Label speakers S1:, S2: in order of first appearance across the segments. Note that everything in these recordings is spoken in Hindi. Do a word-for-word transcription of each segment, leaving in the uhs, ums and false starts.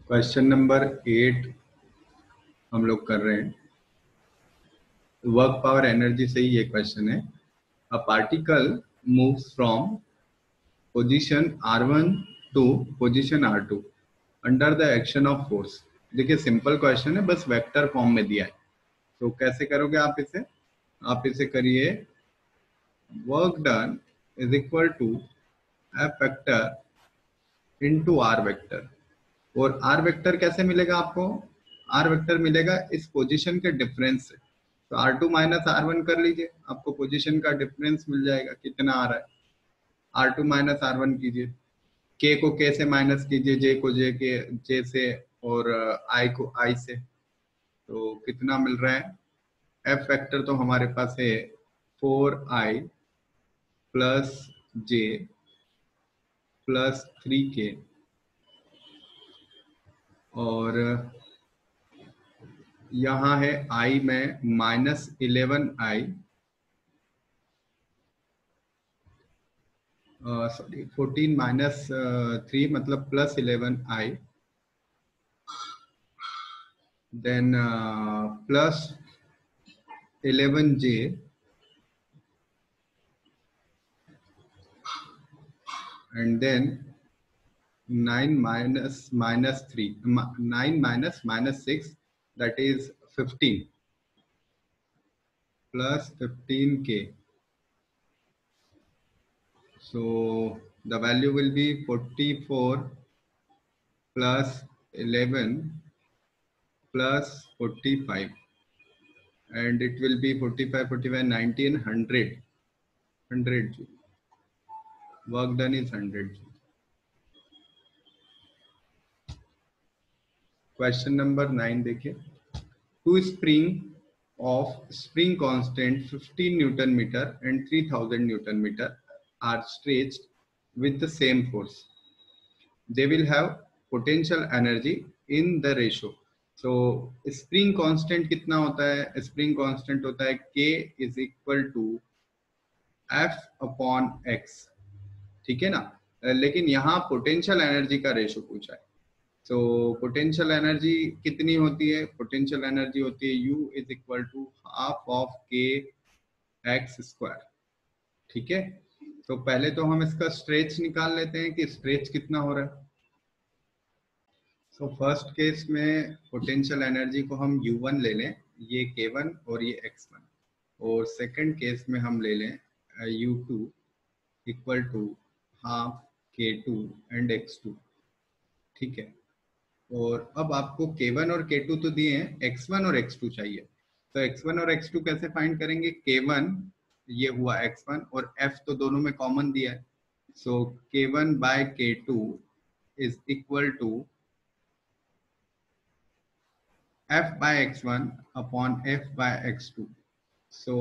S1: क्वेश्चन नंबर एट हम लोग कर रहे हैं। वर्क पावर एनर्जी से ही ये क्वेश्चन है। A particle moves from position R one to position R two under the action of force. देखिए सिंपल क्वेश्चन है, बस वेक्टर फॉर्म में दिया है। तो कैसे करोगे आप इसे? आप इसे करिए work done is equal to F vector into R vector. और आर वेक्टर कैसे मिलेगा आपको? आर वेक्टर मिलेगा इस पोजीशन के डिफरेंस से। तो R two minus R one कर लीजिए, आपको पोजीशन का डिफरेंस मिल जाएगा। कितना आ रहा है? R two minus R one कीजिए, के को के से माइनस कीजिए, जे को जे के जे से, और आई को आई से। तो कितना मिल रहा है? एफ वेक्टर तो हमारे पास है four I plus J plus three K, और यहाँ है आई में minus eleven I, sorry fourteen minus three मतलब plus eleven I, then plus eleven J, and then nine minus minus three, nine minus minus six, that is fifteen, plus fifteen k. So the value will be forty-four plus eleven plus forty-five, and it will be forty-five, forty-five, nineteen, one hundred. one hundred joule. Work done is one hundred joule. Question number nine देखिए। Two spring of spring constant fifteen newton meter and three thousand newton meter are stretched with the same force. They will have potential energy in the ratio. So spring constant कितना होता है? spring constant होता है K is equal to F upon X, ठीक है ना। लेकिन यहाँ पोटेंशियल एनर्जी का रेशो पूछा है। तो पोटेंशियल एनर्जी कितनी होती है? पोटेंशियल एनर्जी होती है U is equal to half of K X square, ठीक है। तो पहले तो हम इसका स्ट्रेच निकाल लेते हैं कि स्ट्रेच कितना हो रहा है। सो फर्स्ट केस में पोटेंशियल एनर्जी को हम यू वन ले लें, ये के वन और ये एक्स वन, और सेकंड केस में हम ले लें U two equal to half K two and X two, ठीक है। और अब आपको के वन और के टू तो दिए हैं, एक्स वन और एक्स टू चाहिए। तो एक्स वन और एक्स टू कैसे फाइंड करेंगे? के वन ये हुआ एक्स वन, और F तो दोनों में कॉमन दिया है। So K one by K two is equal to F by X one upon F by X two. So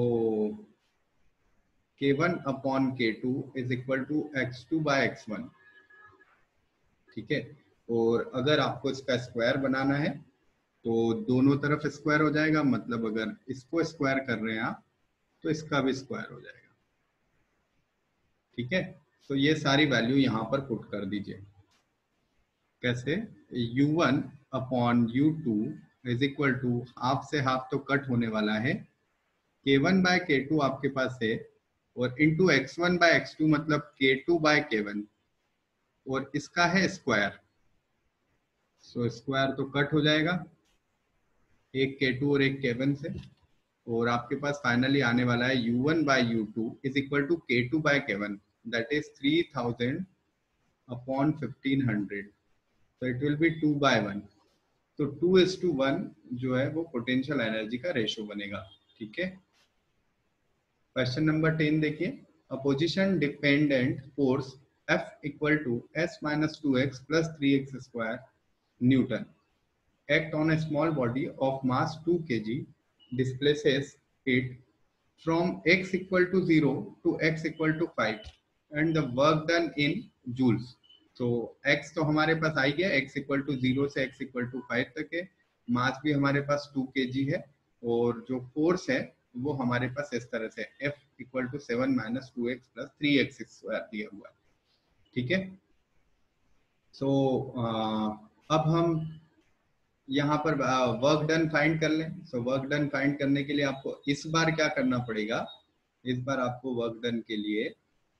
S1: K one upon K two is equal to X two by X one, ठीक है। और अगर आपको इसका स्क्वायर बनाना है तो दोनों तरफ स्क्वायर हो जाएगा, मतलब अगर इसको स्क्वायर कर रहे हैं आप तो इसका भी स्क्वायर हो जाएगा, ठीक है। तो ये सारी वैल्यू यहाँ पर पुट कर दीजिए। कैसे? U one upon U two is equal to half से हाफ तो कट होने वाला है, के वन बाय के टू आपके पास है, और into X one by X two मतलब K two by K one, और इसका है स्क्वायर। सो so, स्क्वायर तो कट हो जाएगा एक के टू और एक के वन से, और आपके पास फाइनली आने वाला है U one by U two is equal to K two by K one, that is three thousand upon fifteen hundred. तो it will be two by one. तो टू इज टू वन जो है वो पोटेंशियल एनर्जी का रेशो बनेगा, ठीक है। क्वेश्चन नंबर टेन देखिए। A position dependent force F equal to S minus two X plus three X square newton act on a small body of mass two kilograms, displaces it from x equal to zero to x equal to five, and the work done in joules. तो x तो हमारे पास आ गया, x इक्वल टू जीरो से x इक्वल टू फाइव तक है, मास भी हमारे पास टू केजी है, और जो फोर्स है वो हमारे पास इस तरह से F equal to seven minus two X plus three X square दिया हुआ है, ठीक है। सो so, uh, अब हम यहाँ पर वर्क डन फाइंड कर लें। सो वर्क डन फाइंड करने के लिए आपको इस बार क्या करना पड़ेगा, इस बार आपको वर्क डन के लिए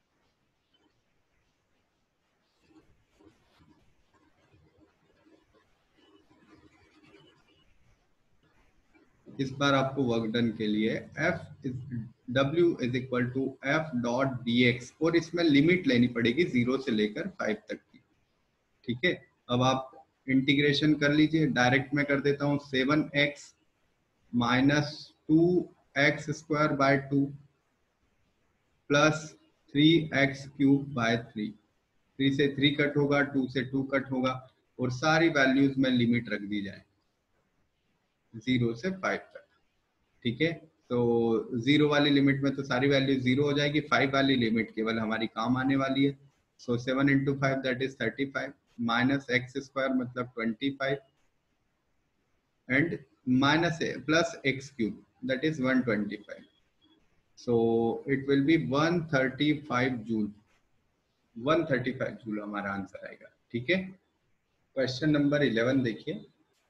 S1: इस बार आपको वर्क डन के लिए F W is equal to F dot D X, और इसमें लिमिट लेनी पड़ेगी जीरो से लेकर फाइव तक की। ठीक है, अब आप इंटीग्रेशन कर लीजिए। डायरेक्ट में कर देता हूँ, seven X minus two x square by two plus three X cube by three. Three से थ्री कट होगा, टू से टू कट होगा, और सारी वैल्यूज में लिमिट रख दी जाए जीरो से फाइव तक। ठीक है, तो जीरो वाली लिमिट में तो सारी वैल्यू जीरो हो जाएगी, फाइव वाली लिमिट केवल हमारी काम आने वाली है। So seven into five that is thirty five, minus x square मतलब twenty five, and minus plus x cube that is one twenty five. So it will be one thirty five joule. One thirty five joule हमारा आंसर आएगा। ठीक है, क्वेश्चन नंबर इलेवन देखिए।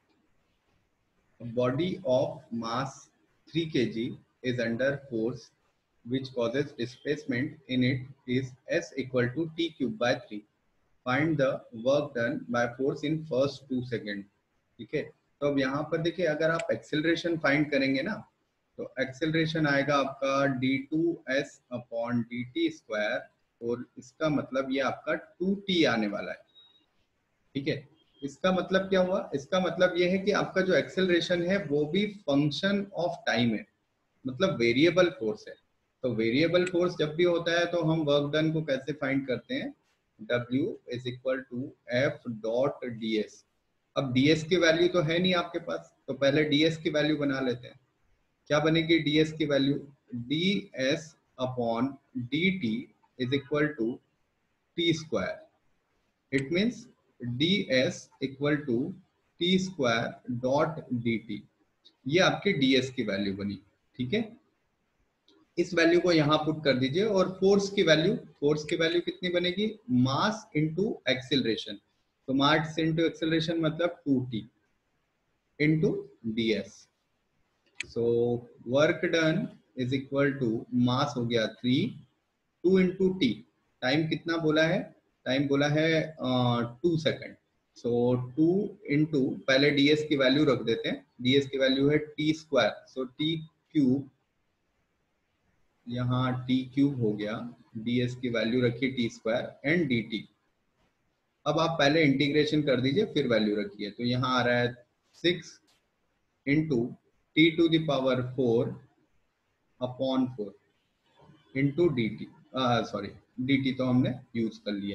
S1: Body of mass three kg is under force which causes displacement in it is s equal to t cube by three. Find the work done by force in first two second. ठीक है, तो अब यहाँ पर देखिए, अगर आप एक्सेलरेशन फाइंड करेंगे ना, तो एक्सेलरेशन आएगा आपका d two s upon d t square, और इसका मतलब ये आपका टू टी आने वाला है। ठीक है, इसका मतलब क्या हुआ, इसका मतलब ये है कि आपका जो एक्सेलरेशन है वो भी फंक्शन ऑफ टाइम है, मतलब वेरिएबल फोर्स है। तो वेरिएबल फोर्स जब भी होता है तो हम वर्क डन को कैसे फाइंड करते हैं, W is equal to F dot d s. अब ds की वैल्यू तो है नहीं आपके पास, तो पहले ds की वैल्यू बना लेते हैं। क्या बनेगी ds की value, ds upon d t is equal to t square. It means ds equal to t square dot d t. ये आपकी ds की वैल्यू बनी। ठीक है, इस वैल्यू को यहाँ पुट कर दीजिए, और फोर्स की वैल्यू, फोर्स की वैल्यू कितनी बनेगी, मास इनटू एक्सेलरेशन। तो मास इनटू एक्सेलरेशन मतलब two t into ds। So work done is equal to mass हो गया three, two into t, time कितना बोला है, टाइम बोला है two second. So two into, पहले ds की वैल्यू रख देते हैं, ds की वैल्यू है t square, so t cube, यहाँ टी क्यूब हो गया, ds की वैल्यू रखिए टी स्क्वायर एंड dt। अब आप पहले इंटीग्रेशन कर दीजिए फिर वैल्यू रखिए, तो यहाँ आ रहा है six into t to the power four upon four into d t, sorry d t तो हमने यूज कर लिया।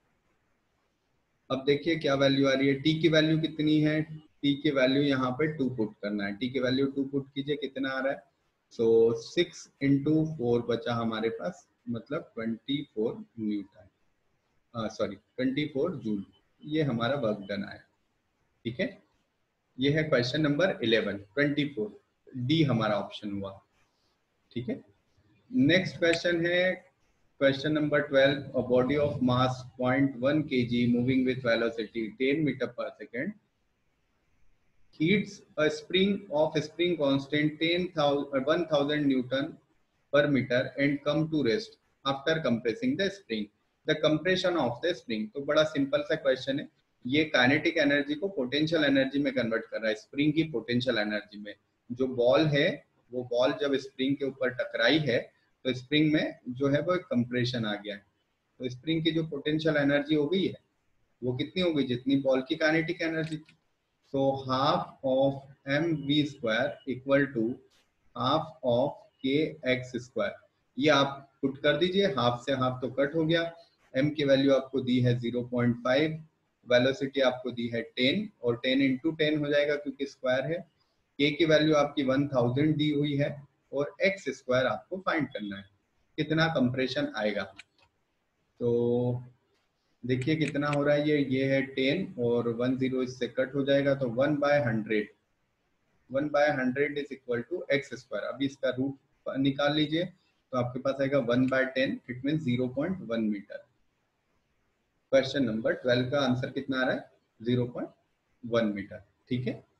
S1: अब देखिए क्या वैल्यू आ रही है, t की वैल्यू कितनी है, t की वैल्यू यहाँ पे टू पुट करना है, t की वैल्यू टू पुट कीजिए, कितना आ रहा है, सो सिक्स इंटू फोर बचा हमारे पास, मतलब twenty four newton, sorry twenty four joule. ये हमारा वर्क डन आया। ठीक है, ये है question number eleven, twenty four, D हमारा ऑप्शन हुआ। ठीक है, नेक्स्ट क्वेश्चन है question number twelve. A body of mass point one kg moving with velocity ten metre per second heats a spring of spring constant ten thousand one thousand newton per meter and come to rest after compressing the spring. The compression of the spring. तो बड़ा सिंपल सा क्वेश्चन है, ये काइनेटिक एनर्जी को पोटेंशियल एनर्जी में कन्वर्ट कर रहा है, स्प्रिंग की पोटेंशियल एनर्जी में। जो बॉल है, वो बॉल जब स्प्रिंग के ऊपर टकराई है तो स्प्रिंग में जो है वो एक कंप्रेशन आ गया है, तो स्प्रिंग की जो पोटेंशियल एनर्जी हो गई है वो कितनी हो गई, जितनी बॉल की काइनेटिक एनर्जी थी। So half of mv square equal to half of kx square। ये आप पुट कर दीजिए, हाफ से हाफ तो कट हो गया, m की वैल्यू आपको दी है ज़ीरो पॉइंट फाइव, वेलोसिटी आपको दी है टेन, और टेन इंटू टेन हो जाएगा क्योंकि स्क्वायर है, k की वैल्यू आपकी वन थाउजेंड दी हुई है, और x स्क्वायर आपको फाइंड करना है, कितना कंप्रेशन आएगा। तो देखिए कितना हो रहा है, ये ये है टेन, और वन जीरो इससे कट हो जाएगा, तो one by hundred, one by hundred is equal to x square. अभी इसका रूट निकाल लीजिए, तो आपके पास आएगा one by ten, it mean zero point one metre. Question number twelve का आंसर कितना आ रहा है, जीरो पॉइंट वन मीटर। ठीक है,